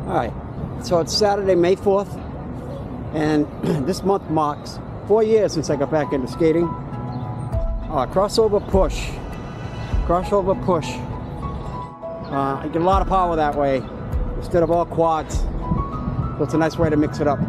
Alright, so it's Saturday, May 4th, and this month marks 4 years since I got back into skating. Crossover push. Crossover push. I get a lot of power that way instead of all quads. So it's a nice way to mix it up.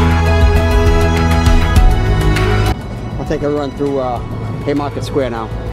Take a run through Haymarket Square now.